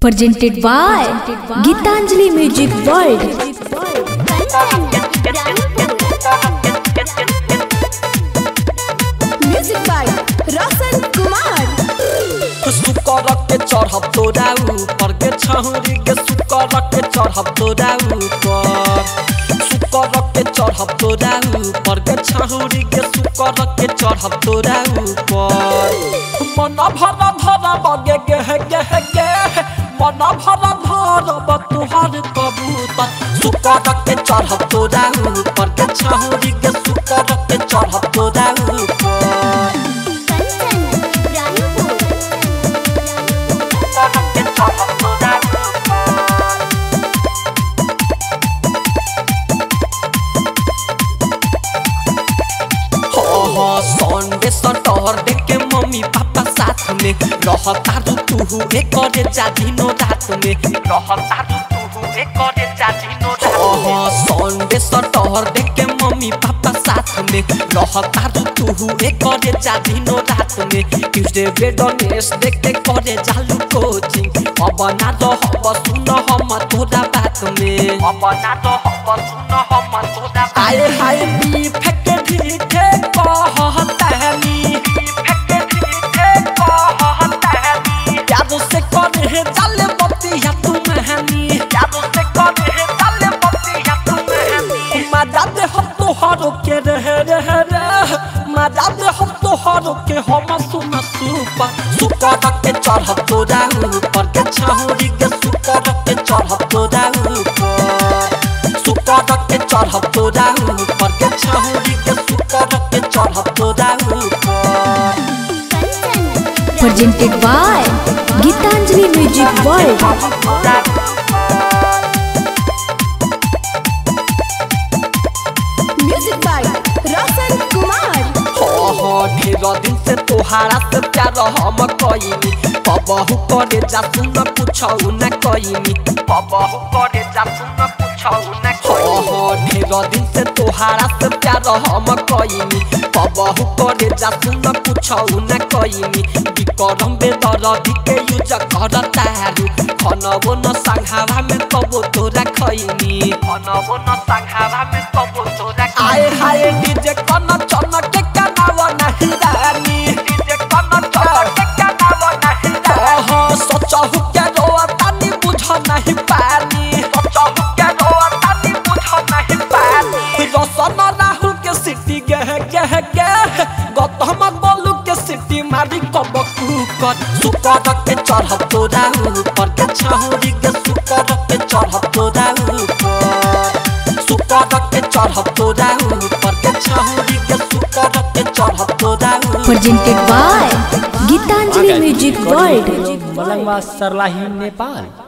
presented by Gitanjali Music World. Music by Roshan Kumar. सुकर के चढ़ब तोरा ऊपर के छौरी के सुकर के चढ़ब तोरा ऊपर सुकर के चढ़ब तोरा ऊपर के छौरी के सुकर के चढ़ब तोरा ऊपर मन भर धर बगे गे मन भर धरब तुहार कबूतर सुकर के चढ़ब तोरा ऊपर के छौरी के सुकर के चढ़ब तोरा ऊपर संडे सटरडे के मम्मी पापा साथ में रहता तू एक दिनो रात में रहता तू एक दिनो रात संडे सटरडे के मम्मी पापा साथ में रहता तू एक दिनो रात में ट्यूसडे वेडनेसडे के करे चालू कोचिंग अब ना रहब सुन हम तोरा बात में अब ना रहब सुन हम तोरा आए हाय मी फेंके ठीक कहतानी यादों से करे चले बतिया तू महनी यादों से करे चले बतिया तू महनी मजा दे हम तोहरो के रहे मजा दे हम तोहरो के हम सुन सुपर सुकर के चढ़ब तोरा ऊपर के छौरी के सुकर के चढ़ब तोरा ऊपर सुकर के चढ़ब तोरा ऊपर के छौरी के सुकर के चढ़ब तोरा ऊपर Presented by Gitanjali Music World. Music by Roshan Kumar. ढेर दिन से तोहारा से प्यार हम कईनी बबहू करे जा सुन पूछौ न कईनी बबहू करे जा सुन पूछौ न कईनी ढेर दिन से तोहारा से प्यार हम कईनी बबहू करे जा सुन पूछौ न कईनी विक्रम बेदरदी के यूज करतारू खनबो न संघावा में कबो तोरा खईनी खनबो न संघावा में कबो तोरा आए हाय डीजे कन चन के कनावा नहीं रानी डीजे कन चन के कनावा नहीं रानी सोचहु के रोआ तानी बुझ नहीं पानी सोचहु के रोआ तानी बुझ नहीं पानी रसन राहुल के सिटी गे गौतम बोलू के सिटी मारी कब कुकर सुकर के चढ़ब तोरा ऊपर के छौरी के सुकर के चढ़ब तोरा ऊपर सुकर के चढ़ब तोरा ऊपर के छौरी के सुकर के चढ़ब तोरा ऊपर Presented by Gitanjali Music World. Malangwa Sarlahi Nepal.